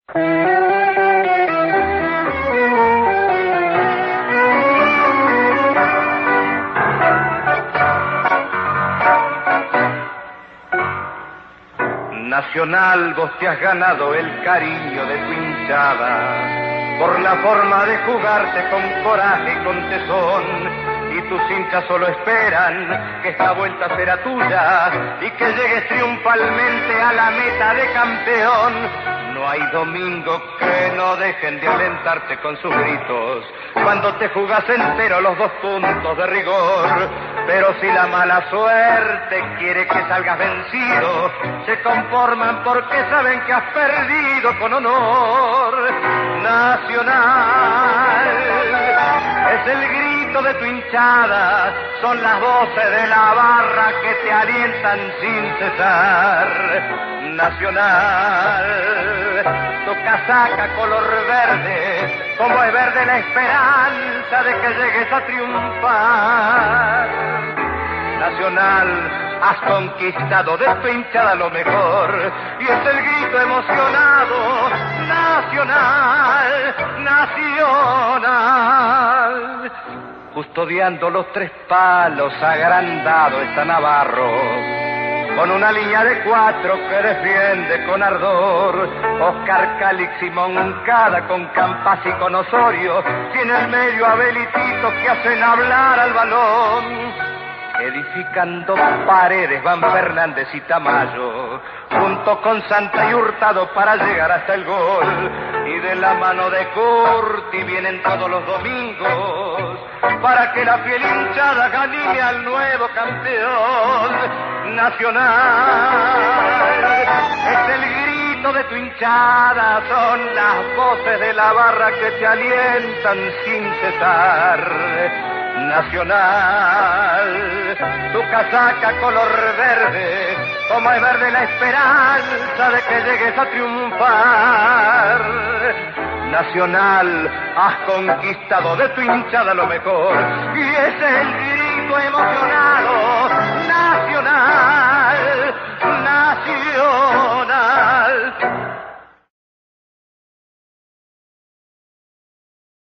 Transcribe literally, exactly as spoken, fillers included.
Nacional, vos te has ganado el cariño de tu hinchada por la forma de jugarte con coraje y con tesón, y tus hinchas solo esperan que esta vuelta será tuya y que llegues triunfalmente a la meta de campeón. No hay domingo que no dejen de alentarte con sus gritos cuando te jugas entero los dos puntos de rigor. Pero si la mala suerte quiere que salgas vencido, se conforman porque saben que has perdido con honor. Nacional es el grito de tu hinchada, son las voces de la barra que te alientan sin cesar. Nacional, tu casaca color verde, como es verde la esperanza de que llegues a triunfar. Nacional, has conquistado de tu hinchada lo mejor, y es el grito emocionado. Nacional, nacional. Custodiando los tres palos, agrandado está Navarro, con una línea de cuatro que defiende con ardor. Oscar Calix y Moncada con Campas y con Osorio, y en el medio Abelitito que hacen hablar al balón. Edificando paredes van Fernández y Tamayo, junto con Santa y Hurtado para llegar hasta el gol. Y de la mano de Curti vienen todos los domingos para que la fiel hinchada gane al nuevo campeón. Nacional es el grito de tu hinchada, son las voces de la barra que te alientan sin cesar. Nacional, tu casaca color verde, como es verde la esperanza de que llegues a triunfar. Nacional, has conquistado de tu hinchada lo mejor, y es el grito emocionado. Nacional, nacional.